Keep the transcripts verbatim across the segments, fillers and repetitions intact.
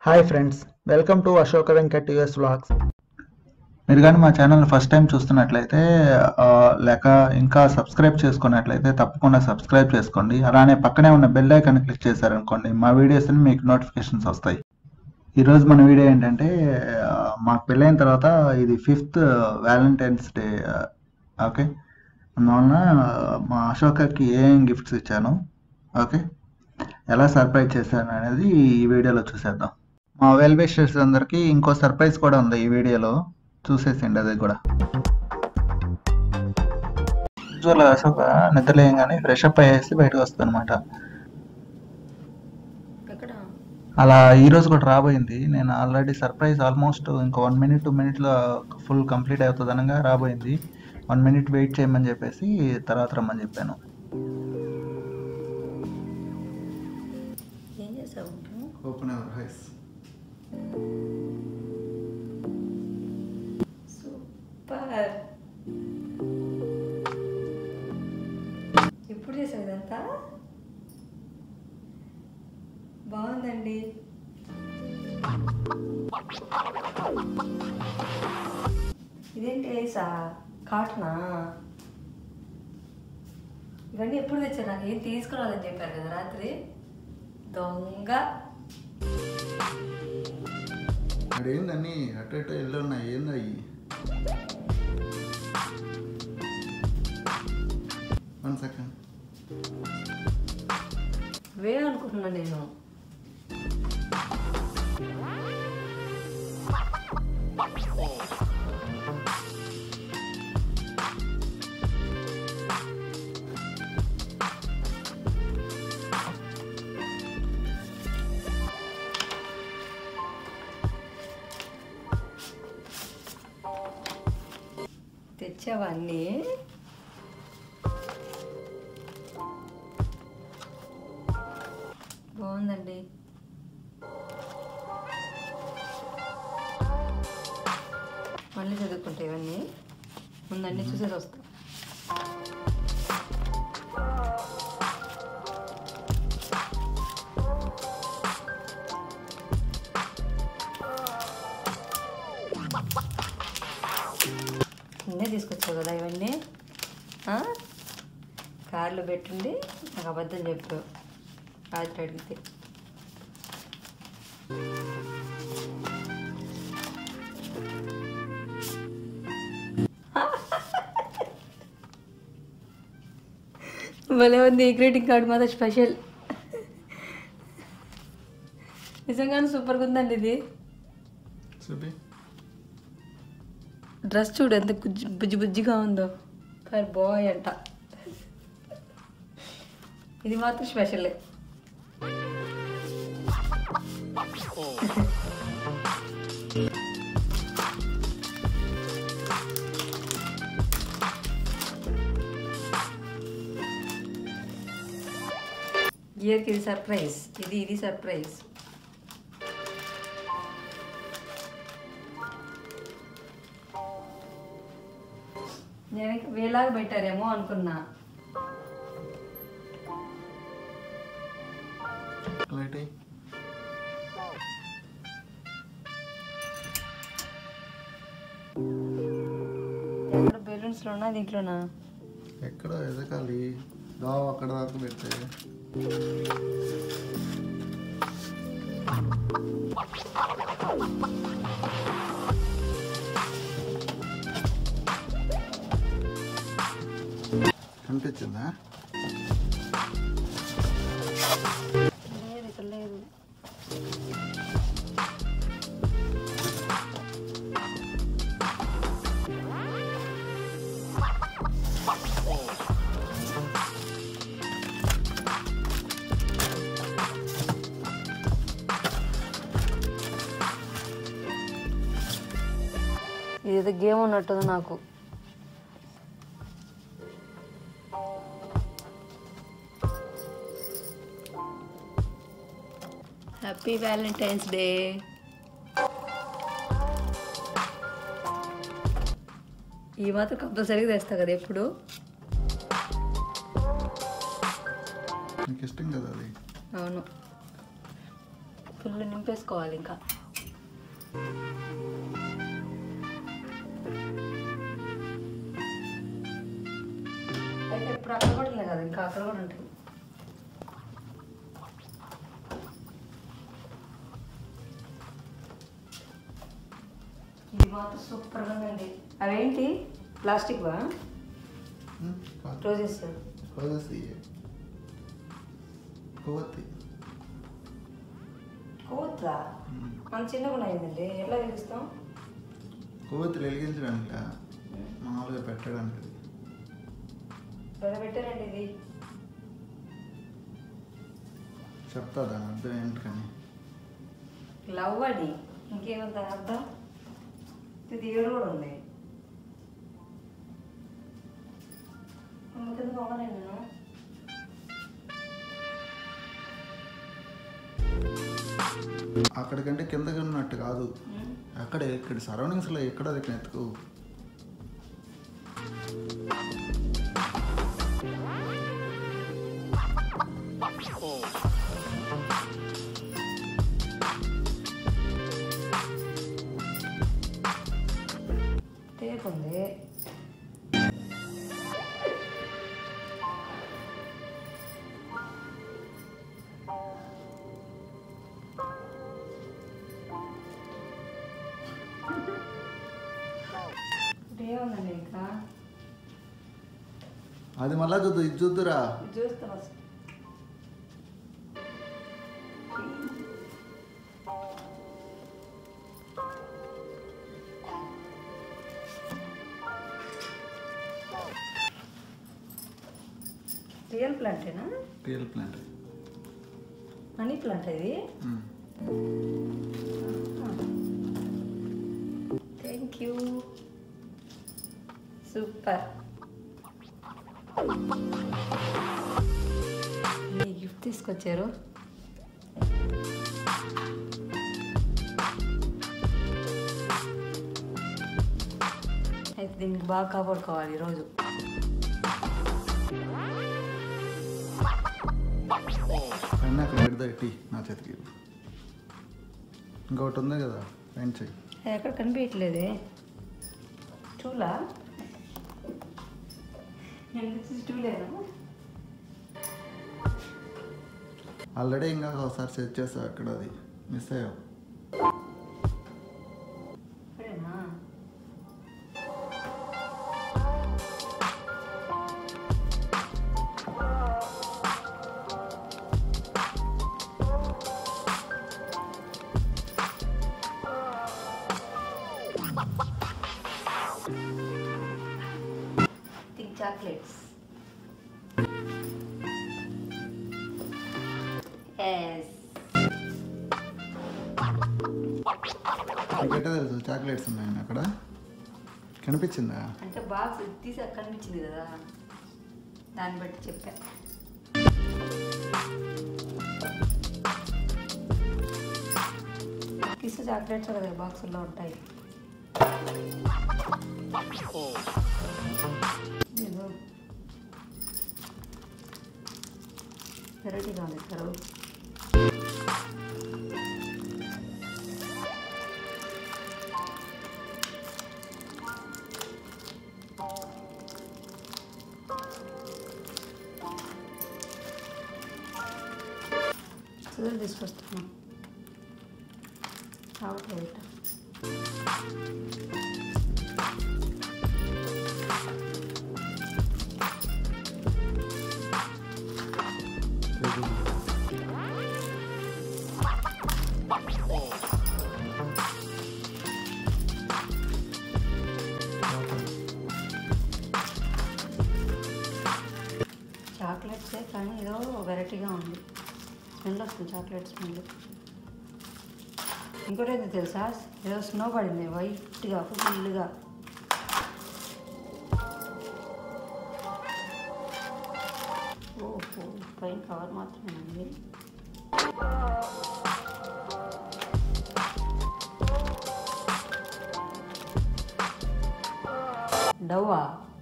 Hi friends, welcome to AshokaVenkat US vlogs. మీరు కానీ మా ఛానల్ని ఫస్ట్ టైం చూస్తున్నట్లయితే లేక ఇంకా సబ్స్క్రైబ్ చేసుకున్నట్లయితే తప్పకుండా సబ్స్క్రైబ్ చేసుకోండి. అలానే పక్కనే ఉన్న బెల్ ఐకాన్ క్లిక్ చేశారనుకోండి, మా వీడియోస్ని మీకు నోటిఫికేషన్స్ వస్తాయి. ఈరోజు మన వీడియో ఏంటంటే, మాకు పెళ్ళైన తర్వాత ఇది ఫిఫ్త్ వ్యాలంటైన్స్ డే. ఓకే, అందువలన మా అశోకకి ఏం గిఫ్ట్స్ ఇచ్చాను, ఓకే, ఎలా సర్ప్రైజ్ చేశాను అనేది ఈ వీడియోలో చూసేద్దాం. మా వెల్ విషర్స్ అందరికీ ఇంకో సర్ప్రైజ్ కూడా ఉంది, ఈ వీడియోలో చూసేసిండి అది కూడా. యూజువల్ అశోక నిద్రలేయంగానే ఫ్రెష్ అప్ అయ్యేసి బయటకు వస్తుంది అనమాట. అలా ఈరోజు కూడా రాబోయింది. నేను ఆల్రెడీ సర్ప్రైజ్ ఆల్మోస్ట్ ఇంకో వన్ మినిట్ టూ మినిట్లో ఫుల్ కంప్లీట్ అవుతుంది అనగా రాబోయింది. వన్ మినిట్ వెయిట్ చేయమని చెప్పేసి తర్వాత రమ్మని చెప్పాను. Open our eyes. సూపర్. ఇప్పుడు చేసావు ఇదంతా? బాగుందండి. ఇదేంటి ఐసా? కాటనా? ఇవన్నీ ఎప్పుడు తెచ్చారు? నాకు ఏం తీసుకురావాలని చెప్పారు కదా రాత్రి. దొంగ. అదేందని అటు ఇటు ఎల్లు ఉన్నాయి, ఏందయ్యి? One second. వే అనుకుంటున్నా నేను. తెచ్చావన్నీ? బాగుందండి. మళ్ళీ చదువుకుంటా ఇవన్నీ. ముందన్నీ చూసేసి వస్తా. ముందే తీసుకొచ్చావు కదా ఇవన్నీ. కార్లో పెట్టుండి నాకు అబద్ధం చెప్పావు రాత్రి అడిగితే. భలే ఉంది. ఈ గ్రీటింగ్ కార్డు మాత్రం స్పెషల్. నిజంగానే సూపర్గా ఉందండి ఇది. డ్రెస్ చూడు ఎంత బుజ్జి బుజ్జిగా ఉందో. ఫర్ బాయ్ అంట. ఇది మాత్రం స్పెషల్. ఇయర్కి ఇది సర్ప్రైజ్. ఇది ఇది సర్ప్రైజ్. నేను వేలాగా పెట్టారేమో అనుకున్నా. ఎక్కడ బెలూన్స్ లోనా దీంట్లోనా? ఎక్కడ ఎదకాలి దా అక్కడ దాకా పెడితే. అనిపించిందా? లేదు, ఇక్కడ లేదు. ఇదేదో గేమ్ ఉన్నట్టుంది నాకు. Happy valentine's day. ఈ మాత్రం కంపల్సరీగా తెస్తా కదా ఎప్పుడు. నీకు ఇష్టం కదా అది. అవును. ఫుల్ నింపేసుకోవాలి ఇంకా. అయితే ఇప్పుడు అక్కడ కూడా ఉన్నాయి కదా, ఇంకా అక్కడ కూడా ఉంటాయి. ఇది మాత్రం సూపర్గా ఉందండి. అవేంటి ప్లాస్టిక్ వా రోజెస్? రోజెస్ కొవ్వొత్తి. కొవ్వొత్తా? మన చిన్నగా ఉన్నాయండి, ఎట్లా వెలిగిస్తాం? కొవ్వొత్తులు వెలిగించడానికి మామూలుగా పెట్టడానికి. పెట్టారండి ఇది. చెప్తా దాని అర్థం ఏంటని. లవ్ అని ఇంకేమంత అర్థం. ఇది ఏడు కూడా ఉంది. కింద పోగానే నేను అక్కడికంటే కిందకి ఉన్నట్టు కాదు, అక్కడే ఇక్కడ సరౌండింగ్స్లో ఎక్కడ దగ్గర ఎత్తుకు. టేప్ ఉంది. ఏముందండి ఇంకా? అది మళ్ళా చూద్దు, ఇది చూద్దురా. చూస్తాం అసలు. రియల్ ప్లాంటేనా? Real plant. మనీ ప్లాంట్ ఇది. Thank you. సూపర్. ఈ గిఫ్ట్ తీసుకొచ్చారు. అయితే దీనికి బాగా కాపాడుకోవాలి ఈరోజు. అన్నీ అక్కడ పెడతా టీ నా చేతికి. ఇంకొకటి ఉంది కదా, పెయింట్ చెయ్యి. ఎక్కడ కనిపించట్లేదే. చూలా చూలేనా? ఆల్రెడీ ఇంకా ఒకసారి సెట్ చేస్తావు అక్కడ, అది మిస్ అయ్యావు. Chocolates. Yes. నీకెట్టా తెలుసు చాక్లెట్స్ ఉన్నాయని అక్కడ? కనిపించిందా? అంటే బాక్స్ తీసి కనిపించింది కదా, దాన్ని బట్టి చెప్పా. కిస్ చాక్లెట్స్ కదా బాక్సుల్లో ఉంటాయి. వెరైటీగా ఉంది సార్. సుధీర్ తీసుకొస్తున్నాం. రావట్లేదు. చాక్లెట్సే కానీ ఏదో వెరైటీగా ఉంది. స్మెల్ వస్తుంది చాక్లెట్ స్మెల్. ఇంకోటి ఏంటి తెలుసా, ఏదో స్నో పడింది వైట్గా ఫుల్గా. ఓహో, పైన కవర్ మాత్రమే ఉంది. డవ్వా?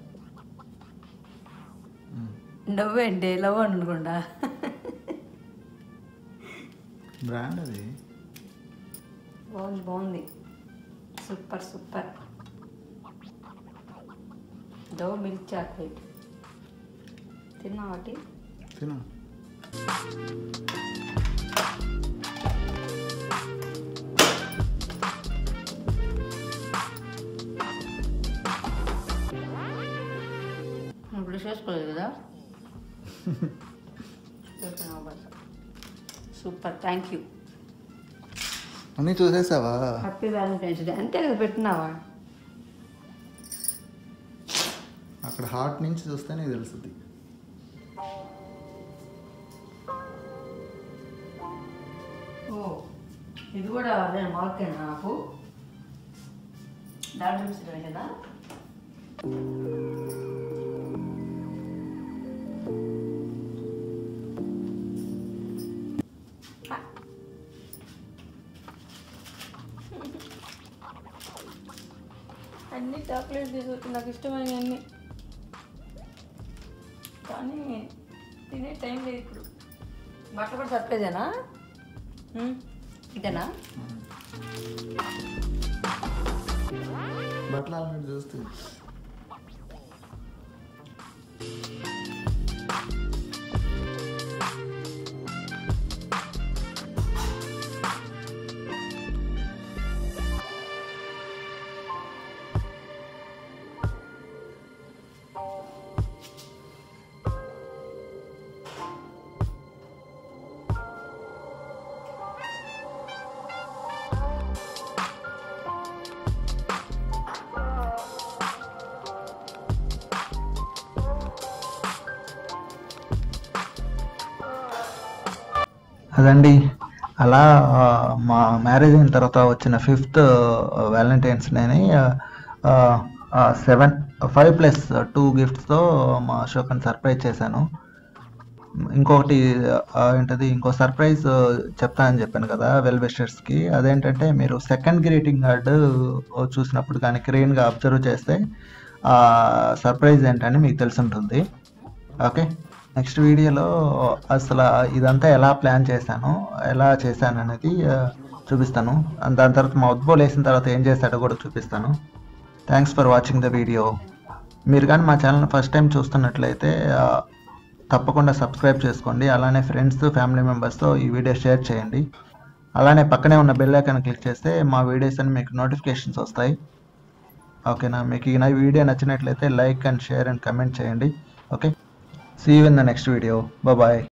డవ్ ఏంటి? లవ్ అని అనుకోండా బ్రాండ్ అది. బాగుంది బాగుంది సూపర్ సూపర్. దో మిల్క్ చాక్లెట్ తిన్నా ఒకటి తిను. ఇప్పుడు చేసుకోలేదు కదా. Super, thank you. అన్నీ చూసేసావా? హ్యాపీ వ్యాలంటైన్స్ డే అంతే కదా పెట్టినావా? అక్కడ హార్ట్ నుంచి చూస్తేనే తెలుస్తుంది. ఓ ఇది కూడా అదే మార్కేనా నాకు డాక్టర్ మిస్టర్ కదా. అన్ని చాక్లెట్స్ తీసుకొచ్చి నాకు ఇష్టమైన అన్ని, కానీ తినే టైం లేదు ఇప్పుడు. బట్టలు కూడా సర్ప్రైజేనా? ఇదేనా బట్టలు ఆల్రెడీ చూస్తుంది. అదండి అలా మా మ్యారేజ్ అయిన తర్వాత వచ్చిన ఫిఫ్త్ వ్యాలంటైన్స్ డేని సెవెన్ ఫైవ్ ప్లస్ టూ గిఫ్ట్స్తో మా అశోకని సర్ప్రైజ్ చేశాను. ఇంకొకటి ఏంటది ఇంకో సర్ప్రైజ్ చెప్తానని చెప్పాను కదా వెల్ విషర్స్కి. అదేంటంటే మీరు సెకండ్ గ్రీటింగ్ కార్డు చూసినప్పుడు కానీ క్లీన్గా అబ్జర్వ్ చేస్తే సర్ప్రైజ్ ఏంటని మీకు తెలిసి ఉంటుంది. ఓకే, నెక్స్ట్ వీడియోలో అసలు ఇదంతా ఎలా ప్లాన్ చేశాను ఎలా చేశాను అనేది చూపిస్తాను. దాని తర్వాత మా ఉద్బోల్ వేసిన తర్వాత ఏం చేశాడో కూడా చూపిస్తాను. Thanks for watching the video. మీరు కానీ మా ఛానల్ ఫస్ట్ టైం చూస్తున్నట్లయితే తప్పకుండా సబ్స్క్రైబ్ చేసుకోండి. అలానే ఫ్రెండ్స్ ఫ్యామిలీ మెంబర్స్తో ఈ వీడియో షేర్ చేయండి. అలానే పక్కనే ఉన్న బెల్ ఐకాన్ క్లిక్ చేస్తే మా వీడియోస్ అని మీకు నోటిఫికేషన్స్ వస్తాయి. ఓకేనా? మీకు ఈ వీడియో నచ్చినట్లయితే like and share and comment చేయండి. Okay, see you in the next video. Bye bye.